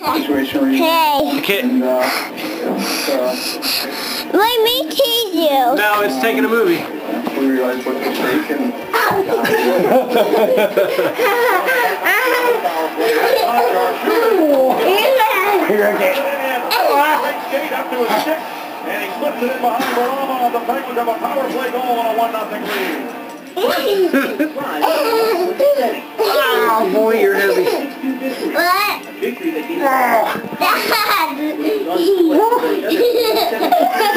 situation. Hey. Let me tease you. No, it's taking a movie. We realized what mistake and Here, okay. Skate up to his stick, and he slips it in behind Barama on the basis of a power play goal on a 1-0 lead. Oh boy, you're heavy. What? Dad!